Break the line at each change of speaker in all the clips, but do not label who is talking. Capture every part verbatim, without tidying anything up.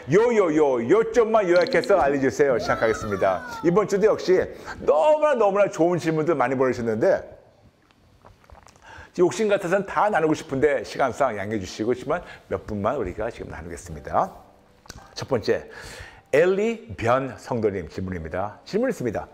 요요요 요점만 요약해서 알려주세요. 시작하겠습니다. 이번 주도 역시 너무나 너무나 좋은 질문들 많이 보내주셨는데 욕심 같아서는 다 나누고 싶은데 시간상 양해해 주시고 있지만 몇 분만 우리가 지금 나누겠습니다. 첫 번째, 엘리 변 성도님 질문입니다. 질문 있습니다.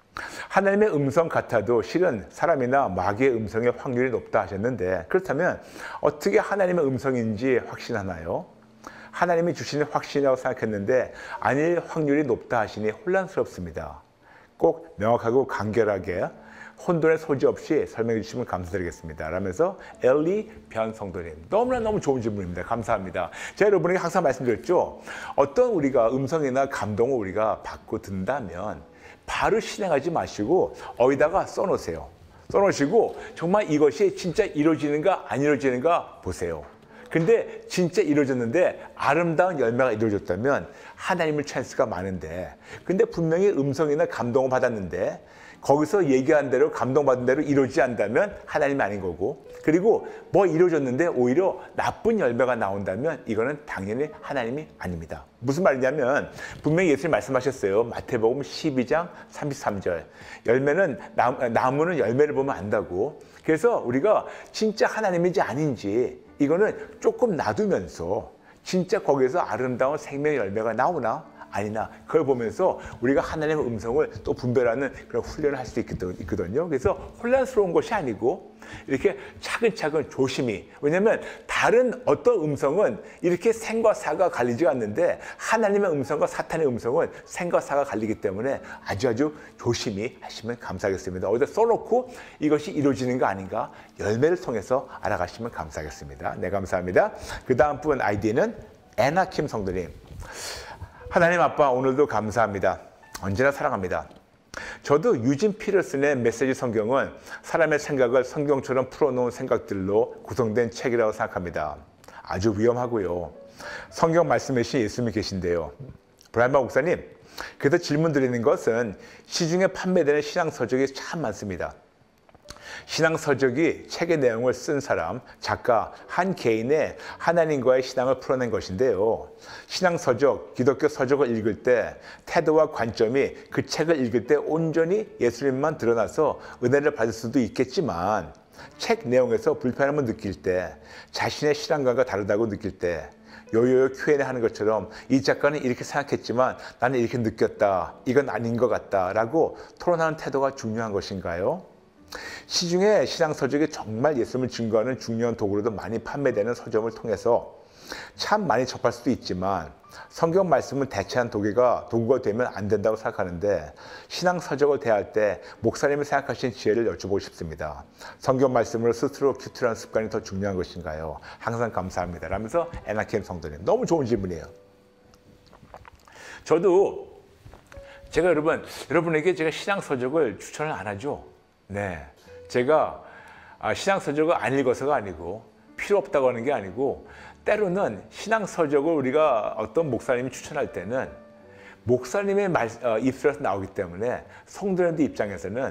하나님의 음성 같아도 실은 사람이나 마귀의 음성의 확률이 높다 하셨는데 그렇다면 어떻게 하나님의 음성인지 확신하나요? 하나님이 주시는 확신이라고 생각했는데 아닐 확률이 높다 하시니 혼란스럽습니다. 꼭 명확하고 간결하게 혼돈의 소지 없이 설명해 주시면 감사드리겠습니다. 라면서 엘리 변 성도님, 너무나 너무 좋은 질문입니다. 감사합니다. 제가 여러분에게 항상 말씀드렸죠. 어떤 우리가 음성이나 감동을 우리가 받고 든다면 바로 실행하지 마시고 어디다가 써놓으세요. 써놓으시고 정말 이것이 진짜 이루어지는가 안 이루어지는가 보세요. 근데 진짜 이루어졌는데 아름다운 열매가 이루어졌다면 하나님을 찬스가 많은데 근데 분명히 음성이나 감동을 받았는데 거기서 얘기한 대로 감동받은 대로 이루어지지 않다면 하나님이 아닌 거고 그리고 뭐 이루어졌는데 오히려 나쁜 열매가 나온다면 이거는 당연히 하나님이 아닙니다. 무슨 말이냐면 분명히 예수님 말씀하셨어요. 마태복음 십이 장 삼십삼 절 열매는 나무는 열매를 보면 안다고. 그래서 우리가 진짜 하나님인지 아닌지 이거는 조금 놔두면서 진짜 거기에서 아름다운 생명의 열매가 나오나 아니나 그걸 보면서 우리가 하나님의 음성을 또 분별하는 그런 훈련을 할 수 있거든요. 그래서 혼란스러운 것이 아니고 이렇게 차근차근 조심히, 왜냐하면 다른 어떤 음성은 이렇게 생과 사가 갈리지 않는데 하나님의 음성과 사탄의 음성은 생과 사가 갈리기 때문에 아주 아주 조심히 하시면 감사하겠습니다. 어디다 써놓고 이것이 이루어지는 거 아닌가 열매를 통해서 알아가시면 감사하겠습니다. 네, 감사합니다. 그 다음 분 아이디는 애나킴 성도님. 하나님 아빠, 오늘도 감사합니다. 언제나 사랑합니다. 저도 유진 피터슨의 메시지 성경은 사람의 생각을 성경처럼 풀어놓은 생각들로 구성된 책이라고 생각합니다. 아주 위험하고요. 성경 말씀이신 예수님이 계신데요. 브라이언 목사님, 그래서 질문 드리는 것은 시중에 판매되는 신앙서적이 참 많습니다. 신앙서적이 책의 내용을 쓴 사람, 작가 한 개인의 하나님과의 신앙을 풀어낸 것인데요. 신앙서적, 기독교 서적을 읽을 때 태도와 관점이 그 책을 읽을 때 온전히 예수님만 드러나서 은혜를 받을 수도 있겠지만 책 내용에서 불편함을 느낄 때, 자신의 신앙관과 다르다고 느낄 때 요요요 큐 앤 에이 하는 것처럼 이 작가는 이렇게 생각했지만 나는 이렇게 느꼈다, 이건 아닌 것 같다 라고 토론하는 태도가 중요한 것인가요? 시중에 신앙서적이 정말 예수님을 증거하는 중요한 도구로도 많이 판매되는 서점을 통해서 참 많이 접할 수도 있지만 성경 말씀을 대체한 도구가, 도구가 되면 안 된다고 생각하는데 신앙서적을 대할 때 목사님이 생각하신 지혜를 여쭤보고 싶습니다. 성경 말씀으로 스스로 큐트라는 습관이 더 중요한 것인가요? 항상 감사합니다. 라면서 애나킴 성도님, 너무 좋은 질문이에요. 저도 제가 여러분, 여러분에게 제가 신앙서적을 추천을 안 하죠. 네, 제가 신앙서적을 안 읽어서가 아니고 필요 없다고 하는 게 아니고 때로는 신앙서적을 우리가 어떤 목사님이 추천할 때는 목사님의 말, 어, 입술에서 나오기 때문에 성도님들 입장에서는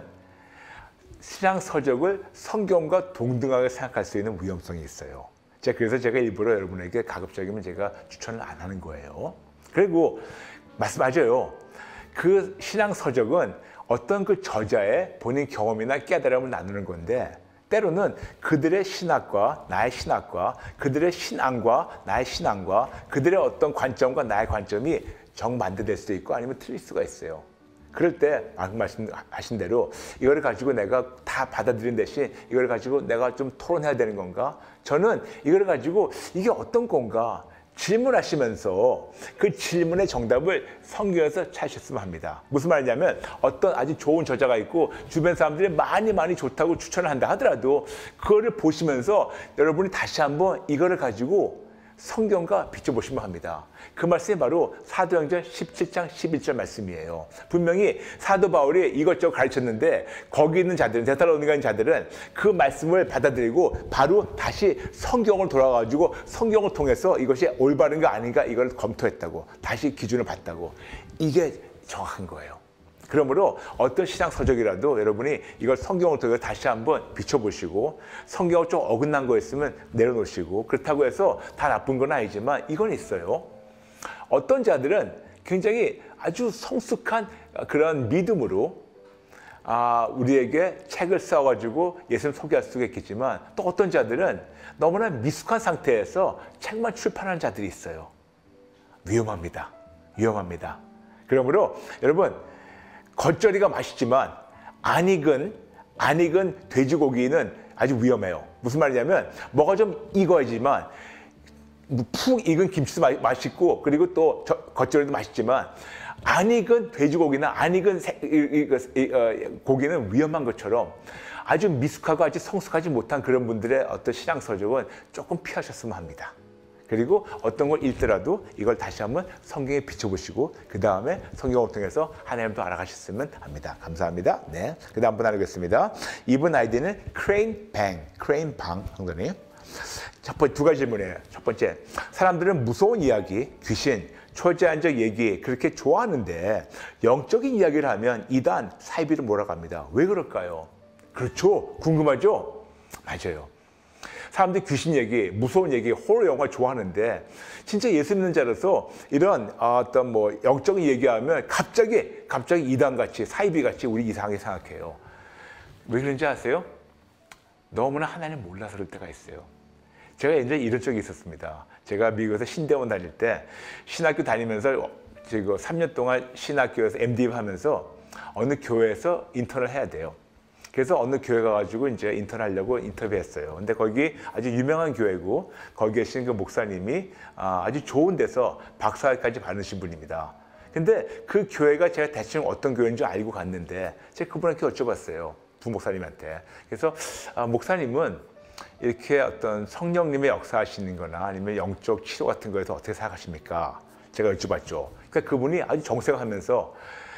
신앙서적을 성경과 동등하게 생각할 수 있는 위험성이 있어요. 제가 그래서 제가 일부러 여러분에게 가급적이면 제가 추천을 안 하는 거예요. 그리고 말씀하셔요. 그 신앙서적은 어떤 그 저자의 본인 경험이나 깨달음을 나누는 건데 때로는 그들의 신학과 나의 신학과 그들의 신앙과 나의 신앙과 그들의 어떤 관점과 나의 관점이 정반대될 수도 있고 아니면 틀릴 수가 있어요. 그럴 때 방금 말씀하신 대로 이걸 가지고 내가 다 받아들인 대신 이걸 가지고 내가 좀 토론해야 되는 건가? 저는 이걸 가지고 이게 어떤 건가? 질문하시면서 그 질문의 정답을 성경에서 찾으셨으면 합니다. 무슨 말이냐면 어떤 아주 좋은 저자가 있고 주변 사람들이 많이 많이 좋다고 추천을 한다 하더라도 그거를 보시면서 여러분이 다시 한번 이거를 가지고 성경과 비춰보시면 합니다. 그 말씀이 바로 사도행전 십칠 장 십일 절 말씀이에요. 분명히 사도 바울이 이것저것 가르쳤는데 거기 있는 자들은, 데살로니가 있는 자들은 그 말씀을 받아들이고 바로 다시 성경을 돌아가지고 성경을 통해서 이것이 올바른가 아닌가 이걸 검토했다고, 다시 기준을 봤다고. 이게 정확한 거예요. 그러므로 어떤 신앙서적이라도 여러분이 이걸 성경을 통해서 다시 한번 비춰보시고 성경을 좀 어긋난 거 있으면 내려놓으시고, 그렇다고 해서 다 나쁜 건 아니지만 이건 있어요. 어떤 자들은 굉장히 아주 성숙한 그런 믿음으로 아, 우리에게 책을 써가지고 예수님 소개할 수가 있겠지만 또 어떤 자들은 너무나 미숙한 상태에서 책만 출판하는 자들이 있어요. 위험합니다. 위험합니다. 그러므로 여러분 겉절이가 맛있지만 안 익은 안 익은 돼지고기는 아주 위험해요. 무슨 말이냐면 뭐가 좀 익어야지만 푹 익은 김치도 맛있고 그리고 또 겉절이도 맛있지만 안 익은 돼지고기나 안 익은 새, 이, 이, 이, 어, 고기는 위험한 것처럼 아주 미숙하고 아주 성숙하지 못한 그런 분들의 어떤 신앙서적은 조금 피하셨으면 합니다. 그리고 어떤 걸 읽더라도 이걸 다시 한번 성경에 비춰보시고 그 다음에 성경을 통해서 하나님도 알아가셨으면 합니다. 감사합니다. 네, 그 다음 분 나누겠습니다. 이분 아이디는 크레인 방, 크레인 방 성도님. 첫 번째 두 가지 질문이에요. 첫 번째, 사람들은 무서운 이야기, 귀신, 초자연적 얘기 그렇게 좋아하는데 영적인 이야기를 하면 이단, 사이비를 몰아갑니다. 왜 그럴까요? 그렇죠. 궁금하죠? 맞아요. 사람들이 귀신 얘기, 무서운 얘기, 호러 영화 좋아하는데 진짜 예수 믿는 자로서 이런 어떤 뭐 영적인 얘기하면 갑자기 갑자기 이단같이 사이비같이 우리 이상하게 생각해요. 왜 그런지 아세요? 너무나 하나님 몰라서 그럴 때가 있어요. 제가 예전에 이런 적이 있었습니다. 제가 미국에서 신대원 다닐 때 신학교 다니면서 지금 삼 년 동안 신학교에서 엠디를 하면서 어느 교회에서 인턴을 해야 돼요. 그래서 어느 교회 가가지고 이제 인턴하려고 인터뷰했어요. 근데 거기 아주 유명한 교회고 거기 계신 그 목사님이 아주 좋은 데서 박사까지 받으신 분입니다. 근데 그 교회가 제가 대충 어떤 교회인지 알고 갔는데 제가 그분한테 여쭤봤어요. 부목사님한테. 그래서 아, 목사님은 이렇게 어떤 성령님의 역사하시는 거나 아니면 영적 치료 같은 거에서 어떻게 생각하십니까? 제가 여쭤봤죠. 그러니까 그분이 아주 정색하면서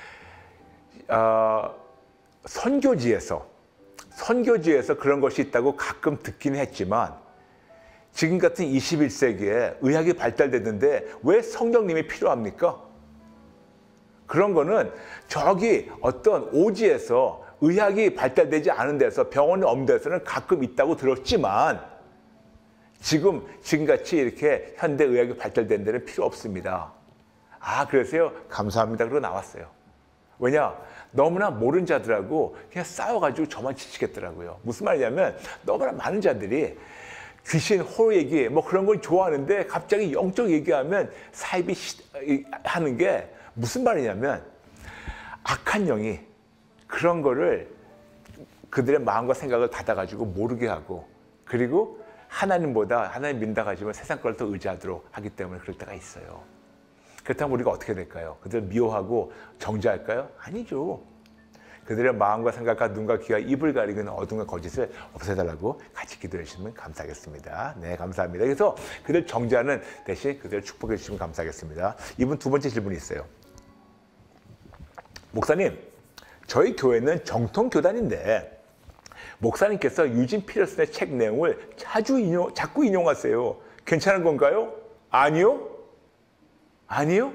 어, 선교지에서 선교지에서 그런 것이 있다고 가끔 듣긴 했지만 지금 같은 이십일 세기에 의학이 발달됐는데 왜 성령님이 필요합니까? 그런 거는 저기 어떤 오지에서 의학이 발달되지 않은 데서 병원이 없는 데서는 가끔 있다고 들었지만 지금 지금같이 이렇게 현대 의학이 발달된 데는 필요 없습니다. 아, 그래서요? 감사합니다. 그러고 나왔어요. 왜냐? 너무나 모르는 자들하고 그냥 싸워가지고 저만 지치겠더라고요. 무슨 말이냐면 너무나 많은 자들이 귀신, 호러 얘기 뭐 그런 걸 좋아하는데 갑자기 영적 얘기하면 사이비 하는 게 무슨 말이냐면 악한 영이 그런 거를 그들의 마음과 생각을 닫아가지고 모르게 하고 그리고 하나님보다 하나님 믿는다고 하지만 세상 걸 더 의지하도록 하기 때문에 그럴 때가 있어요. 그렇다면 우리가 어떻게 될까요? 그들을 미워하고 정죄할까요? 아니죠. 그들의 마음과 생각과 눈과 귀와 입을 가리는 어둠과 거짓을 없애달라고 같이 기도해 주시면 감사하겠습니다. 네, 감사합니다. 그래서 그들 정죄하는 대신 그들을 축복해 주시면 감사하겠습니다. 이분 두 번째 질문이 있어요. 목사님, 저희 교회는 정통교단인데 목사님께서 유진 피터슨의 책 내용을 자주 인용, 자꾸 인용하세요. 괜찮은 건가요? 아니요? 아니요?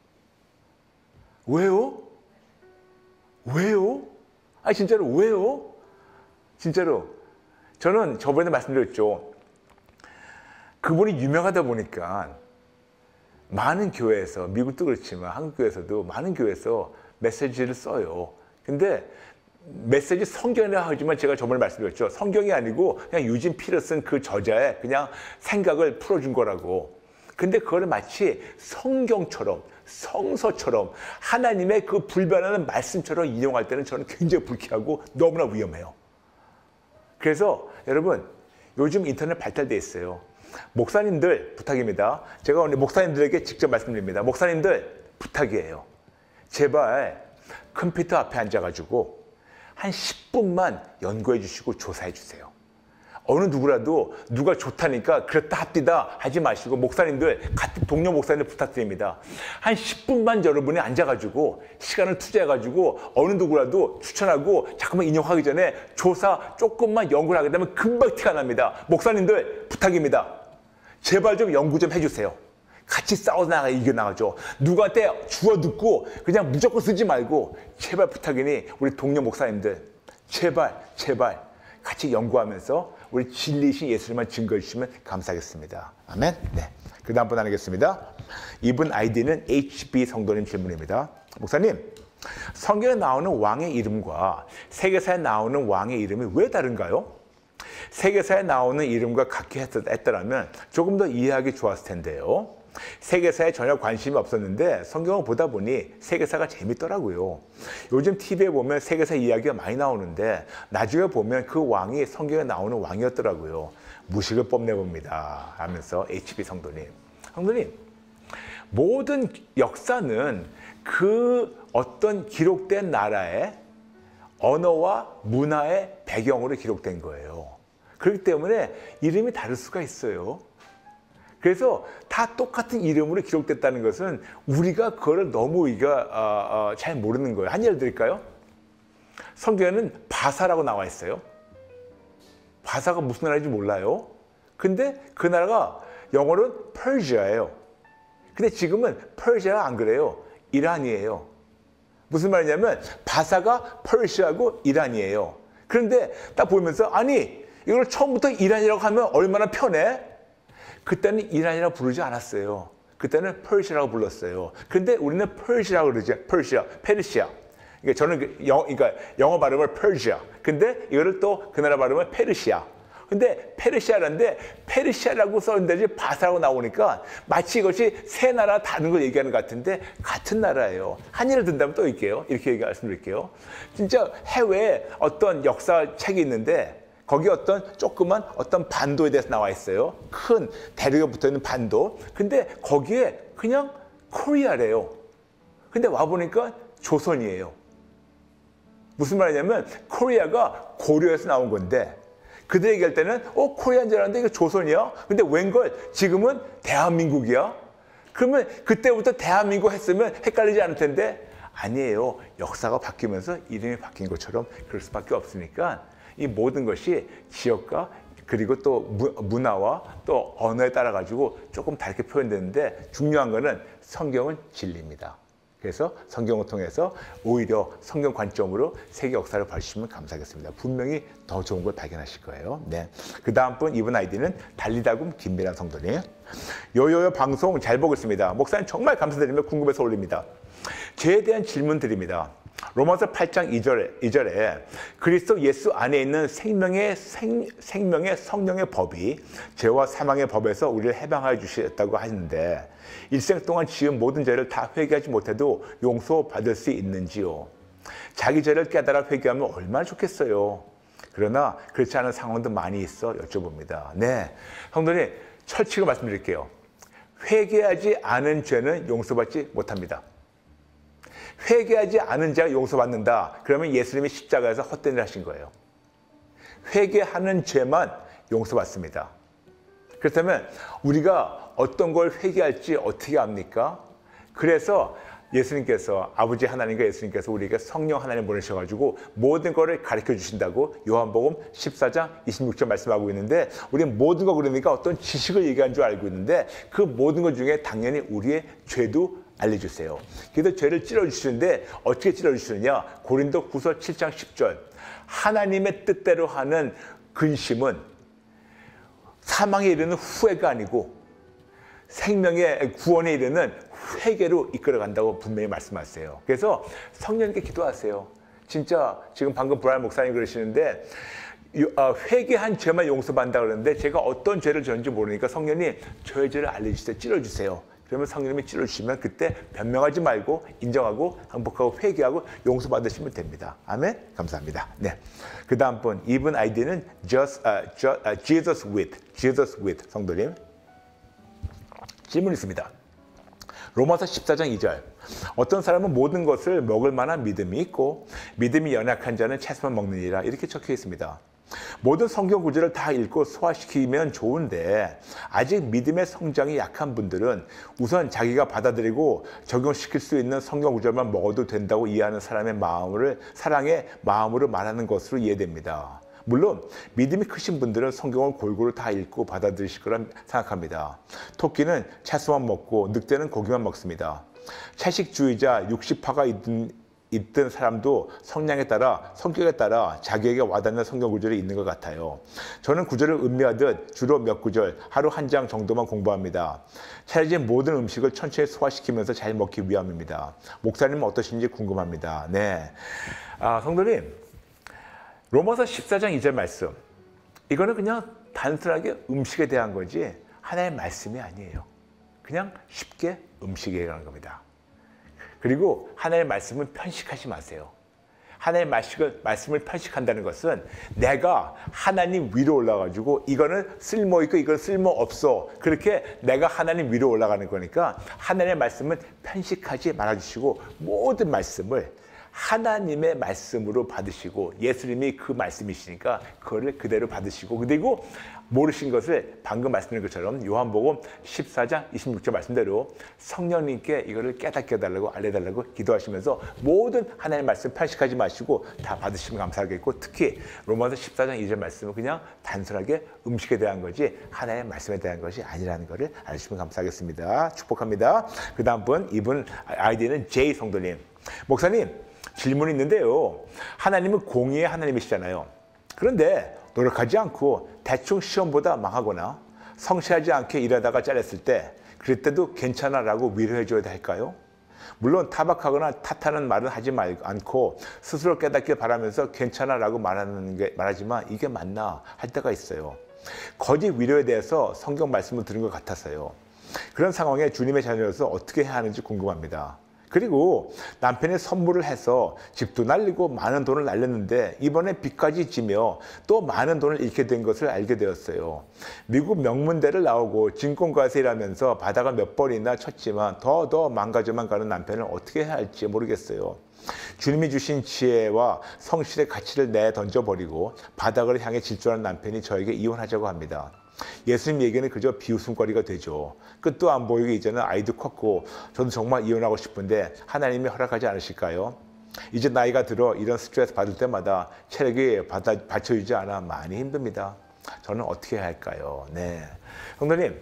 왜요? 왜요? 아 진짜로 왜요? 진짜로 저는 저번에 말씀드렸죠. 그분이 유명하다 보니까 많은 교회에서 미국도 그렇지만 한국 교회에서도 많은 교회에서 메시지를 써요. 근데 메시지 성경이라 하지만 제가 저번에 말씀드렸죠. 성경이 아니고 그냥 유진 피터슨 그 저자의 그냥 생각을 풀어준 거라고. 근데 그거를 마치 성경처럼 성서처럼 하나님의 그 불변하는 말씀처럼 인용할 때는 저는 굉장히 불쾌하고 너무나 위험해요. 그래서 여러분 요즘 인터넷 발달돼 있어요. 목사님들 부탁입니다. 제가 오늘 목사님들에게 직접 말씀드립니다. 목사님들 부탁이에요. 제발 컴퓨터 앞에 앉아가지고 한 십 분만 연구해 주시고 조사해 주세요. 어느 누구라도 누가 좋다니까 그렇다 합디다 하지 마시고 목사님들 같은 동료 목사님들 부탁드립니다. 한 십 분만 여러분이 앉아가지고 시간을 투자해가지고 어느 누구라도 추천하고 잠깐만 인용하기 전에 조사 조금만 연구를 하게 되면 금방 티가 납니다. 목사님들 부탁입니다. 제발 좀 연구 좀 해주세요. 같이 싸워서 나가 이겨나가죠. 누구한테 주워 듣고 그냥 무조건 쓰지 말고 제발 부탁이니 우리 동료 목사님들 제발 제발 같이 연구하면서 우리 진리이신 예수님만 증거해 주시면 감사하겠습니다. 아멘. 네. 그 다음 분 나누겠습니다. 이분 아이디는 에이치비 성도님 질문입니다. 목사님, 성경에 나오는 왕의 이름과 세계사에 나오는 왕의 이름이 왜 다른가요? 세계사에 나오는 이름과 같게 했더라면 조금 더 이해하기 좋았을 텐데요. 세계사에 전혀 관심이 없었는데 성경을 보다 보니 세계사가 재밌더라고요. 요즘 티비에 보면 세계사 이야기가 많이 나오는데 나중에 보면 그 왕이 성경에 나오는 왕이었더라고요. 무식을 뽐내봅니다 하면서 에이치비 성도님. 성도님, 모든 역사는 그 어떤 기록된 나라의 언어와 문화의 배경으로 기록된 거예요. 그렇기 때문에 이름이 다를 수가 있어요. 그래서 다 똑같은 이름으로 기록됐다는 것은 우리가 그거를 너무 우리가 어, 어, 잘 모르는 거예요. 한 예를 드릴까요? 성경에는 바사라고 나와 있어요. 바사가 무슨 나라인지 몰라요. 근데 그 나라가 영어로는 퍼시아예요. 근데 지금은 퍼시아가 안 그래요. 이란이에요. 무슨 말이냐면 바사가 퍼시아고 이란이에요. 그런데 딱 보면서 아니 이걸 처음부터 이란이라고 하면 얼마나 편해? 그때는 이란이라고 부르지 않았어요. 그때는 퍼시아라고 불렀어요. 근데 우리는 퍼시아라고 그러죠. 퍼시아, 페르시아. 그러니까 저는 영, 그러니까 영어 발음을 퍼시아. 근데 이거를 또 그 나라 발음을 페르시아. 근데 페르시아라는데 페르시아라고 써있는데 바사라고 나오니까 마치 이것이 세 나라 다른 걸 얘기하는 것 같은데 같은 나라예요. 한 예를 든다면 또 있게요. 이렇게 얘기 말씀드릴게요. 진짜 해외에 어떤 역사 책이 있는데 거기 어떤 조그만 어떤 반도에 대해서 나와 있어요. 큰 대륙에 붙어있는 반도. 근데 거기에 그냥 코리아래요. 근데 와보니까 조선이에요. 무슨 말이냐면 코리아가 고려에서 나온 건데 그들 얘기할 때는 어 코리아인 줄 알았는데 이거 조선이야? 근데 웬걸 지금은 대한민국이야? 그러면 그때부터 대한민국 했으면 헷갈리지 않을 텐데 아니에요. 역사가 바뀌면서 이름이 바뀐 것처럼 그럴 수밖에 없으니까 이 모든 것이 지역과 그리고 또 문화와 또 언어에 따라 가지고 조금 다르게 표현되는데 중요한 거는 성경은 진리입니다. 그래서 성경을 통해서 오히려 성경 관점으로 세계 역사를 봐주시면 감사하겠습니다. 분명히 더 좋은 걸 발견하실 거예요. 네. 그 다음 분 이분 아이디는 달리다굼 김미란 성도님. 요요요 방송 잘 보고 있습니다. 목사님 정말 감사드리며 궁금해서 올립니다. 죄에 대한 질문 드립니다. 로마서 팔 장 이 절에, 이 절에 그리스도 예수 안에 있는 생명의, 생, 생명의 성령의 법이 죄와 사망의 법에서 우리를 해방하여 주셨다고 하는데 일생 동안 지은 모든 죄를 다 회개하지 못해도 용서받을 수 있는지요? 자기 죄를 깨달아 회개하면 얼마나 좋겠어요. 그러나 그렇지 않은 상황도 많이 있어 여쭤봅니다. 네, 성도님 철칙을 말씀드릴게요. 회개하지 않은 죄는 용서받지 못합니다. 회개하지 않은 자가 용서받는다. 그러면 예수님이 십자가에서 헛된 일을 하신 거예요. 회개하는 죄만 용서받습니다. 그렇다면 우리가 어떤 걸 회개할지 어떻게 압니까? 그래서 예수님께서 아버지 하나님과 예수님께서 우리에게 성령 하나님 보내셔가지고 모든 것을 가르쳐 주신다고 요한복음 십사 장 이십육 절 말씀하고 있는데 우리는 모든 거 그러니까 어떤 지식을 얘기한 줄 알고 있는데 그 모든 것 중에 당연히 우리의 죄도 알려주세요. 그래서 죄를 찔러주시는데 어떻게 찔러주시느냐? 고린도 후서 칠 장 십 절 하나님의 뜻대로 하는 근심은 사망에 이르는 후회가 아니고 생명의 구원에 이르는 회개로 이끌어간다고 분명히 말씀하세요. 그래서 성령님께 기도하세요. 진짜 지금 방금 브라이언 목사님 그러시는데 회개한 죄만 용서받는다 그러는데 제가 어떤 죄를 졌는지 모르니까 성령님 저의 죄를 알려주세요. 찔러주세요. 그러면 성령님이 찔러주시면 그때 변명하지 말고 인정하고 항복하고 회개하고 용서받으시면 됩니다. 아멘? 감사합니다. 네. 그 다음 분, 이분 아이디는 just, uh, just, uh, Jesus with, Jesus with 성도님. 질문 있습니다. 로마서 십사 장 이 절 어떤 사람은 모든 것을 먹을 만한 믿음이 있고 믿음이 연약한 자는 채소만 먹느니라 이렇게 적혀 있습니다. 모든 성경 구절을 다 읽고 소화시키면 좋은데 아직 믿음의 성장이 약한 분들은 우선 자기가 받아들이고 적용시킬 수 있는 성경 구절만 먹어도 된다고 이해하는 사람의 마음을 사랑의 마음으로 말하는 것으로 이해됩니다. 물론 믿음이 크신 분들은 성경을 골고루 다 읽고 받아들이실 거라 생각합니다. 토끼는 채소만 먹고 늑대는 고기만 먹습니다. 채식주의자 육식파가 있는 있던 사람도 성향에 따라, 성격에 따라 자기에게 와닿는 성경 구절이 있는 것 같아요. 저는 구절을 음미하듯 주로 몇 구절, 하루 한 장 정도만 공부합니다. 차려진 모든 음식을 천천히 소화시키면서 잘 먹기 위함입니다. 목사님은 어떠신지 궁금합니다. 네, 아, 성도님, 로마서 십사 장 이 절 말씀, 이거는 그냥 단순하게 음식에 대한 거지 하나의 말씀이 아니에요. 그냥 쉽게 음식이라는 겁니다. 그리고 하나의 말씀은 편식하지 마세요. 하나의 말씀을, 말씀을 편식한다는 것은 내가 하나님 위로 올라가지고 이거는 쓸모있고 이건 쓸모없어. 그렇게 내가 하나님 위로 올라가는 거니까 하나님의 말씀은 편식하지 말아주시고 모든 말씀을 하나님의 말씀으로 받으시고 예수님이 그 말씀이시니까 그거를 그대로 받으시고 그리고 모르신 것을 방금 말씀드린 것처럼 요한복음 십사 장 이십육 절 말씀대로 성령님께 이거를 깨닫게 해달라고 알려달라고 기도하시면서 모든 하나님의 말씀 편식하지 마시고 다 받으시면 감사하겠고 특히 로마서 십사 장 이 절 말씀은 그냥 단순하게 음식에 대한 거지 하나님의 말씀에 대한 것이 아니라는 것을 알려주시면 감사하겠습니다. 축복합니다. 그 다음 분 이분 아이디는 제이 성도님. 목사님 질문이 있는데요. 하나님은 공의의 하나님이시잖아요. 그런데 노력하지 않고 대충 시험보다 망하거나 성실하지 않게 일하다가 잘렸을 때 그럴 때도 괜찮아 라고 위로해 줘야 할까요? 물론 타박하거나 탓하는 말은 하지 않고 스스로 깨닫길 바라면서 괜찮아 라고 말하는 게, 말하지만 이게 맞나 할 때가 있어요. 거짓 위로에 대해서 성경 말씀을 들은 것 같아서요. 그런 상황에 주님의 자녀로서 어떻게 해야 하는지 궁금합니다. 그리고 남편이 선물을 해서 집도 날리고 많은 돈을 날렸는데 이번에 빚까지 지며 또 많은 돈을 잃게 된 것을 알게 되었어요. 미국 명문대를 나오고 증권가에서 일하면서 바다가 몇 번이나 쳤지만 더 더 망가져만 가는 남편을 어떻게 해야 할지 모르겠어요. 주님이 주신 지혜와 성실의 가치를 내던져버리고 바닥을 향해 질주하는 남편이 저에게 이혼하자고 합니다. 예수님 얘기는 그저 비웃음거리가 되죠. 끝도 안 보이게 이제는 아이도 컸고 저도 정말 이혼하고 싶은데 하나님이 허락하지 않으실까요? 이제 나이가 들어 이런 스트레스 받을 때마다 체력이 받아, 받쳐주지 않아 많이 힘듭니다. 저는 어떻게 해야 할까요? 네, 성도님,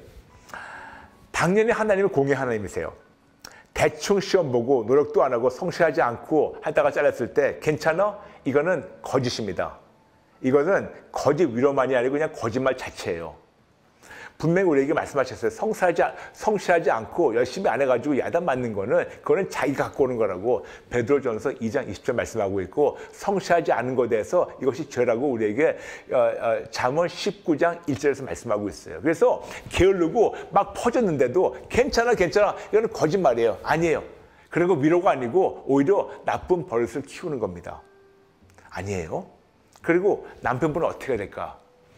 당연히 하나님은 공의 하나님이세요. 대충 시험 보고 노력도 안 하고 성실하지 않고 하다가 잘렸을 때 괜찮아? 이거는 거짓입니다. 이것은 거짓 위로만이 아니고 그냥 거짓말 자체예요. 분명히 우리에게 말씀하셨어요. 성실하지, 성실하지 않고 열심히 안 해가지고 야단 맞는 거는 그거는 자기가 갖고 오는 거라고 베드로전서 이 장 이십 절 말씀하고 있고 성실하지 않은 것에 대해서 이것이 죄라고 우리에게 어, 어, 잠언 십구 장 일 절에서 말씀하고 있어요. 그래서 게으르고 막 퍼졌는데도 괜찮아 괜찮아 이거는 거짓말이에요. 아니에요. 그런 거 위로가 아니고 오히려 나쁜 버릇을 키우는 겁니다. 아니에요. 그리고 남편분은 어떻게 해야 될까?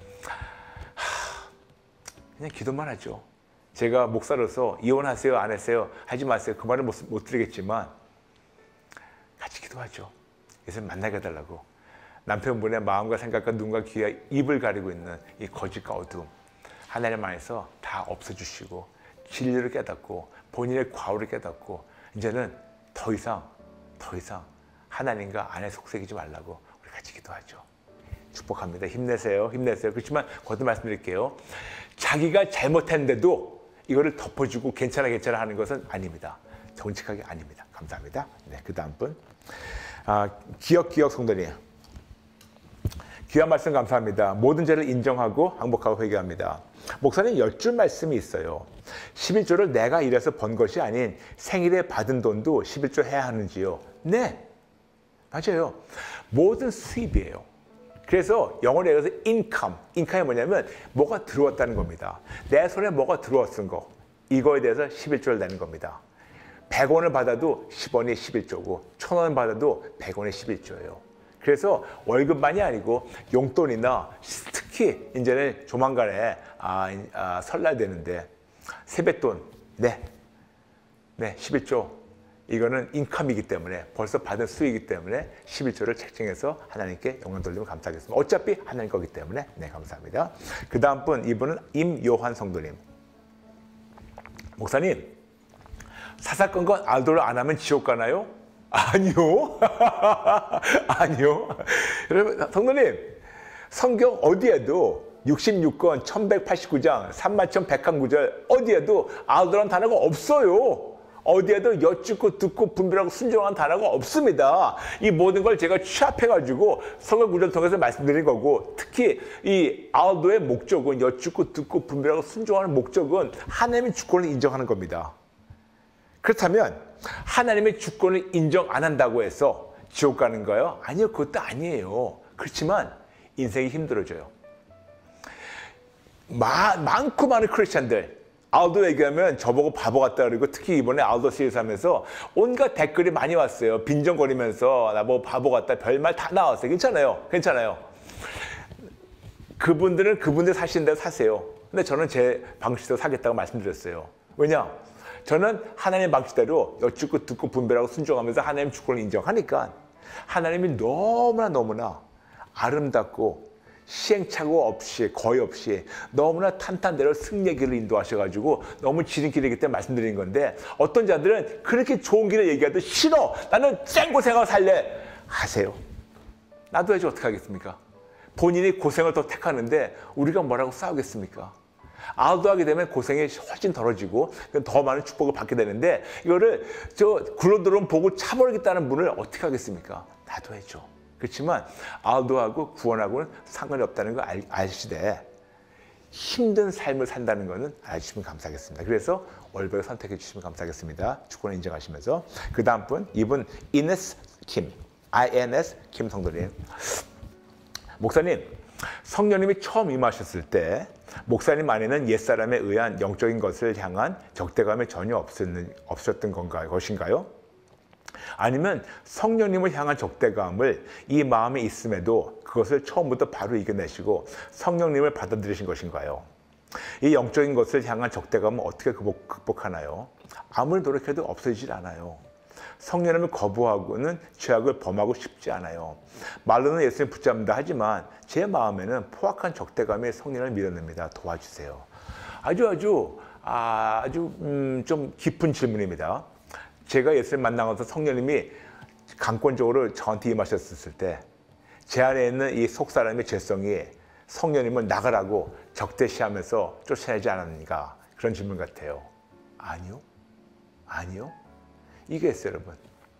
그냥 기도만 하죠. 제가 목사로서 이혼하세요, 안 하세요, 하지 마세요. 그 말을 못, 못 드리겠지만 같이 기도하죠. 예수님 만나게 해달라고. 남편분의 마음과 생각과 눈과 귀와 입을 가리고 있는 이 거짓과 어둠 하나님 안에서 다 없애주시고 진리를 깨닫고 본인의 과오를 깨닫고 이제는 더 이상 더 이상 하나님과 안에 속삭이지 말라고 우리 같이 기도하죠. 축복합니다. 힘내세요. 힘내세요. 그렇지만 거듭 말씀드릴게요. 자기가 잘못했는데도 이거를 덮어주고 괜찮아 괜찮아 하는 것은 아닙니다. 정직하게 아닙니다. 감사합니다. 네, 그 다음 분. 아, 기억 기억 성도님. 귀한 말씀 감사합니다. 모든 죄를 인정하고 항복하고 회개합니다. 목사님 열 줄 말씀이 있어요. 십일 조를 내가 일해서 번 것이 아닌 생일에 받은 돈도 십일 조 해야 하는지요? 네. 맞아요. 모든 수입이에요. 그래서 영어로 얘기해서 인컴, 인컴이 뭐냐면 뭐가 들어왔다는 겁니다. 내 손에 뭐가 들어왔은 거, 이거에 대해서 십일 조를 내는 겁니다. 백 원을 받아도 십 원이 십일 조고 천 원을 받아도 백 원이 십일 조예요. 그래서 월급만이 아니고 용돈이나 특히 이제는 조만간에 아, 아, 설날 되는데 세뱃돈, 네, 네, 십일 조. 이거는 인컴이기 때문에 벌써 받은 수익이기 때문에 십일 조를 책정해서 하나님께 영광 돌리면 감사하겠습니다. 어차피 하나님 거기 때문에 네 감사합니다. 그 다음 분 이분은 임요한 성도님. 목사님 사사건건 알도를 안 하면 지옥 가나요? 아니요. 아니요. 여러분 성도님 성경 어디에도 육십육 권 천백팔십구 장 삼만 천백한 구절 어디에도 알도라는 단어가 없어요. 어디에도 여쭙고 듣고 분별하고 순종한 단어가 없습니다. 이 모든 걸 제가 취합해가지고 성경 구절을 통해서 말씀드린 거고, 특히 이 알도의 목적은, 여쭙고 듣고 분별하고 순종하는 목적은 하나님의 주권을 인정하는 겁니다. 그렇다면 하나님의 주권을 인정 안 한다고 해서 지옥 가는 거예요? 아니요, 그것도 아니에요. 그렇지만 인생이 힘들어져요. 마, 많고 많은 크리스찬들, 알도 얘기하면 저보고 바보 같다 그러고, 특히 이번에 알도 시리즈 하면서 온갖 댓글이 많이 왔어요. 빈정거리면서 나보고 바보 같다, 별말 다 나왔어요. 괜찮아요. 괜찮아요. 그분들은 그분들 사시는 대로 사세요. 근데 저는 제 방식대로 사겠다고 말씀드렸어요. 왜냐? 저는 하나님의 방식대로 여쭙고 듣고 분별하고 순종하면서 하나님 주권을 인정하니까 하나님이 너무나 너무나 아름답고 시행착오 없이, 거의 없이 너무나 탄탄대로 승리의 길을 인도하셔가지고 너무 지른 길이기 때문에 말씀드린 건데, 어떤 자들은 그렇게 좋은 길을 얘기해도 싫어, 나는 쌩고생하고 살래 하세요. 나도 해야지 어떻게 하겠습니까? 본인이 고생을 더 택하는데 우리가 뭐라고 싸우겠습니까? 아우도하게 되면 고생이 훨씬 덜어지고 더 많은 축복을 받게 되는데, 이거를 저 굴러들어온 복을 차버리겠다는 분을 어떻게 하겠습니까? 나도 해줘. 그렇지만 아우도하고 구원하고는 상관이 없다는 걸 알, 아시되 힘든 삶을 산다는 것은 알주시면 감사하겠습니다. 그래서 월별을 선택해 주시면 감사하겠습니다. 주권을 인정하시면서. 그 다음 분, 이분 이네스 김, 아이엔에스 김 성도님. 목사님, 성령님이 처음 임하셨을 때 목사님 안에는 옛사람에 의한 영적인 것을 향한 적대감이 전혀 없었는, 없었던 건가요? 것인가요? 아니면 성령님을 향한 적대감을 이 마음에 있음에도 그것을 처음부터 바로 이겨내시고 성령님을 받아들이신 것인가요? 이 영적인 것을 향한 적대감은 어떻게 극복, 극복하나요? 아무리 노력해도 없어지질 않아요. 성령님을 거부하고는 죄악을 범하고 싶지 않아요. 말로는 예수님 붙잡는다 하지만 제 마음에는 포악한 적대감이 성령을 밀어냅니다. 도와주세요. 아주 아주 아주 음, 좀 깊은 질문입니다. 제가 예수님 만나서 성령님이 강권적으로 저한테 임하셨을 때 제 안에 있는 이 속사람의 죄성이 성령님을 나가라고 적대시하면서 쫓아내지 않았는가, 그런 질문 같아요. 아니요. 아니요. 이게 있어요, 여러분.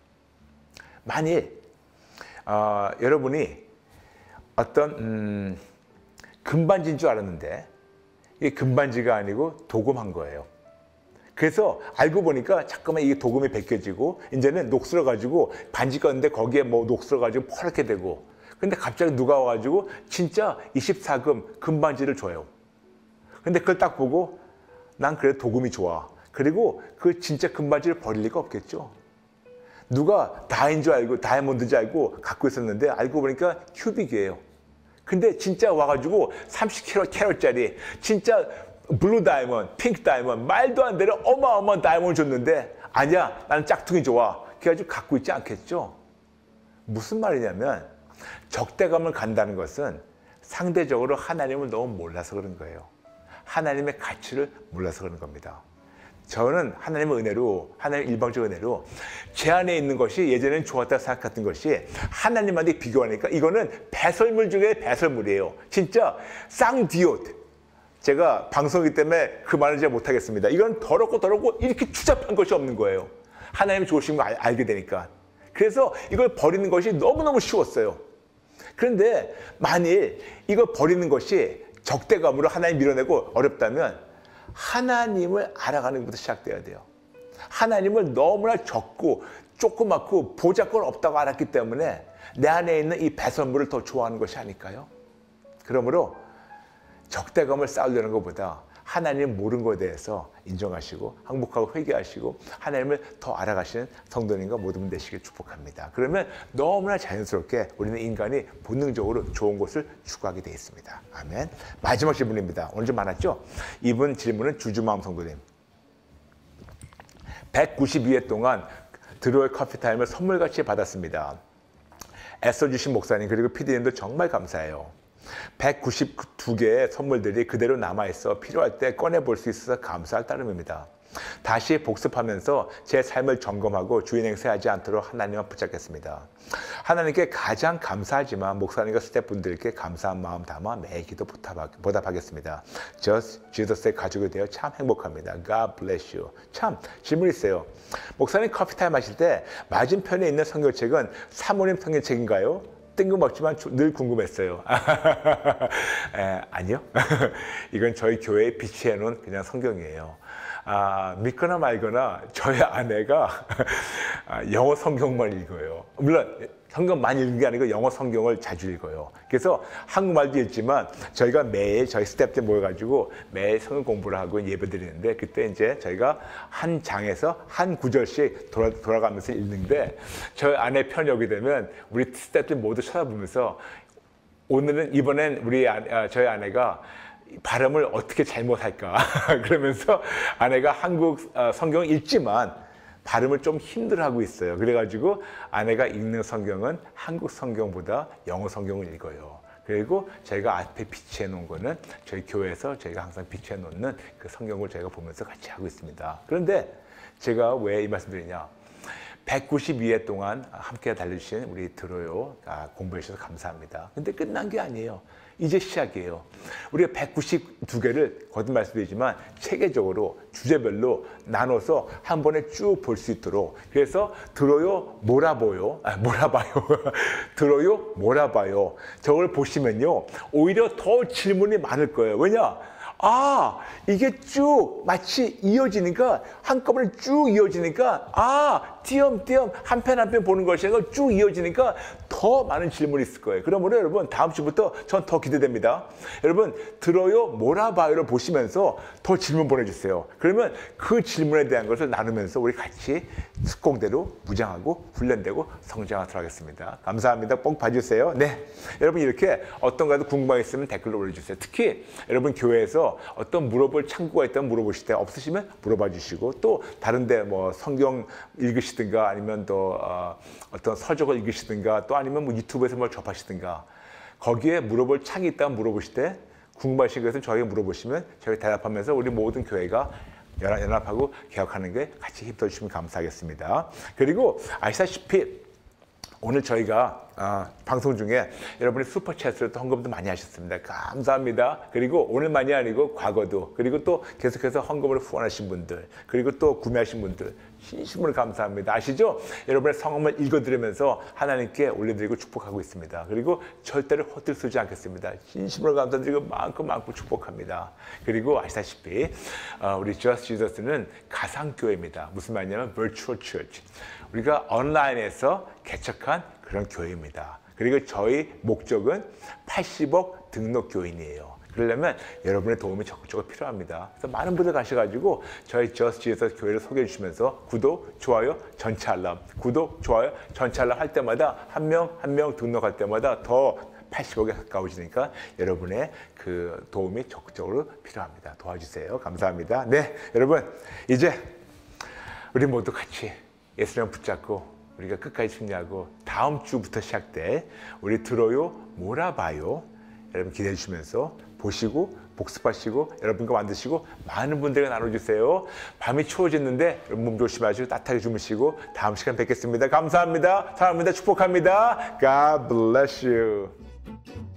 만일 어, 여러분이 어떤 음, 금반지인 줄 알았는데 이게 금반지가 아니고 도금한 거예요. 그래서 알고 보니까 자꾸만 이게 도금이 벗겨지고 이제는 녹슬어가지고 반지 껐는데 거기에 뭐 녹슬어가지고 퍼렇게 되고, 근데 갑자기 누가 와가지고 진짜 이십사 금 금반지를 줘요. 근데 그걸 딱 보고 난 그래도 도금이 좋아. 그리고 그 진짜 금반지를 버릴 리가 없겠죠. 누가 다인 줄 알고 다이아몬드인 줄 알고 갖고 있었는데 알고 보니까 큐빅이에요. 근데 진짜 와가지고 삼십 캐럿 캐럿짜리 진짜 블루 다이몬드, 핑크 다이몬드, 말도 안 되는 어마어마한 다이몬드 줬는데 아니야, 나는 짝퉁이 좋아. 그래가지고 갖고 있지 않겠죠. 무슨 말이냐면 적대감을 간다는 것은 상대적으로 하나님을 너무 몰라서 그런 거예요. 하나님의 가치를 몰라서 그런 겁니다. 저는 하나님의 은혜로, 하나님의 일방적 은혜로 제 안에 있는 것이 예전에는 좋았다고 생각했던 것이 하나님한테 비교하니까 이거는 배설물 중에 배설물이에요. 진짜 쌍디옷. 제가 방송이기 때문에 그 말을 잘 못하겠습니다. 이건 더럽고 더럽고 이렇게 추잡한 것이 없는 거예요. 하나님이 좋으신 거 알, 알게 되니까. 그래서 이걸 버리는 것이 너무너무 쉬웠어요. 그런데 만일 이걸 버리는 것이 적대감으로 하나님 밀어내고 어렵다면 하나님을 알아가는 것부터 시작돼야 돼요. 하나님을 너무나 적고 조그맣고 보잘것 없다고 알았기 때문에 내 안에 있는 이 배설물을 더 좋아하는 것이 아닐까요? 그러므로 적대감을 쌓으려는 것보다 하나님 모르는 것에 대해서 인정하시고 항복하고 회개하시고 하나님을 더 알아가시는 성도님과 모든 분 되시길 축복합니다. 그러면 너무나 자연스럽게 우리는 인간이 본능적으로 좋은 것을 추구하게 되어 있습니다. 아멘. 마지막 질문입니다. 오늘 좀 많았죠? 이분 질문은 주주마음 성도님. 백구십이 회 동안 드로의 커피타임을 선물같이 받았습니다. 애써주신 목사님 그리고 피디님도 정말 감사해요. 백구십이 개의 선물들이 그대로 남아있어 필요할 때 꺼내볼 수 있어서 감사할 따름입니다. 다시 복습하면서 제 삶을 점검하고 주인 행세하지 않도록 하나님을 붙잡겠습니다. 하나님께 가장 감사하지만 목사님과 스태프분들께 감사한 마음 담아 매일 기도 보답하겠습니다. Just Jesus의 가족이 되어 참 행복합니다. God bless you. 참 질문 있어요. 목사님 커피타임 하실 때 맞은편에 있는 성경책은 사모님 성경책인가요? 뜬금없지만 늘 궁금했어요. 에, 아니요. 이건 저희 교회에 비치해 놓은 그냥 성경이에요. 아, 믿거나 말거나 저희 아내가 영어 성경만 읽어요. 물론 성경 많이 읽는 게 아니고 영어 성경을 자주 읽어요. 그래서 한국말도 읽지만 저희가 매일 저희 스태프들 모여가지고 매일 성경 공부를 하고 예배 드리는데 그때 이제 저희가 한 장에서 한 구절씩 돌아, 돌아가면서 읽는데 저희 아내 편이 되면 우리 스태프들 모두 쳐다보면서 오늘은 이번엔 우리 아, 저희 아내가 발음을 어떻게 잘못할까 그러면서 아내가 한국 성경을 읽지만 발음을 좀 힘들어하고 있어요. 그래가지고 아내가 읽는 성경은 한국 성경보다 영어 성경을 읽어요. 그리고 저희가 앞에 비치해 놓은 거는 저희 교회에서 저희가 항상 비치해 놓는 그 성경을 저희가 보면서 같이 하고 있습니다. 그런데 제가 왜 이 말씀 드리냐? 백구십이 회 동안 함께 달려주신 우리 들어요 아, 공부해 주셔서 감사합니다. 근데 끝난 게 아니에요. 이제 시작이에요. 우리가 백구십이 개를 거듭 말씀드리지만 체계적으로 주제별로 나눠서 한 번에 쭉 볼 수 있도록 그래서 들어요 몰아봐요 아, 몰아봐요 들어요 몰아봐요 저걸 보시면요 오히려 더 질문이 많을 거예요. 왜냐? 아, 이게 쭉 마치 이어지니까 한꺼번에 쭉 이어지니까 아, 띄엄띄엄 한 편 한 편 보는 것이 아니라 쭉 이어지니까 더 많은 질문이 있을 거예요. 그러므로 여러분 다음 주부터 전 더 기대됩니다. 여러분 들어요 몰아봐요를 보시면서 더 질문 보내주세요. 그러면 그 질문에 대한 것을 나누면서 우리 같이 특공대로 무장하고 훈련되고 성장하도록 하겠습니다. 감사합니다. 꼭 봐주세요. 네, 여러분 이렇게 어떤 가도 궁금한 게 있으면 댓글로 올려주세요. 특히 여러분 교회에서 어떤 물어볼 창구가 있다면 물어보실 때 없으시면 물어봐 주시고 또 다른데 뭐 성경 읽으시든가 아니면 또 어, 어떤 서적을 읽으시든가 또 아니면 뭐 유튜브에서 뭘 접하시든가 거기에 물어볼 창이 있다면 물어보실 때 궁금하신 것은 저에게 물어보시면 저희 대답하면서 우리 모든 교회가 연합, 연합하고 개혁하는 게 같이 힘써 주시면 감사하겠습니다. 그리고 아시다시피 오늘 저희가 아, 방송 중에 여러분이 슈퍼챗으로 또 헌금도 많이 하셨습니다. 감사합니다. 그리고 오늘만이 아니고 과거도 그리고 또 계속해서 헌금을 후원하신 분들 그리고 또 구매하신 분들 진심으로 감사합니다. 아시죠? 여러분의 성함을 읽어드리면서 하나님께 올려드리고 축복하고 있습니다. 그리고 절대로 헛들 쓰지 않겠습니다. 진심으로 감사드리고 많고 많고 축복합니다. 그리고 아시다시피 어, 우리 Just Jesus는 가상교회입니다. 무슨 말이냐면 Virtual Church. 우리가 온라인에서 개척한 그런 교회입니다. 그리고 저희 목적은 팔십억 등록 교인이에요. 그러려면 여러분의 도움이 적극적으로 필요합니다. 그래서 많은 분들 가셔가지고 저희 Just Jesus 교회를 소개해 주시면서 구독, 좋아요, 전체 알람, 구독, 좋아요, 전체 알람 할 때마다 한 명 한 명 등록할 때마다 더 팔십억에 가까워지니까 여러분의 그 도움이 적극적으로 필요합니다. 도와주세요. 감사합니다. 네, 여러분 이제 우리 모두 같이 예수님 붙잡고 우리가 끝까지 승리하고 다음 주부터 시작돼 우리 들어요 몰아봐요 여러분 기대해 주시면서 보시고 복습하시고 여러분과 만드시고 많은 분들에게 나눠주세요. 밤이 추워졌는데 여러분 몸 조심하시고 따뜻하게 주무시고 다음 시간 뵙겠습니다. 감사합니다. 사랑합니다. 축복합니다. God bless you.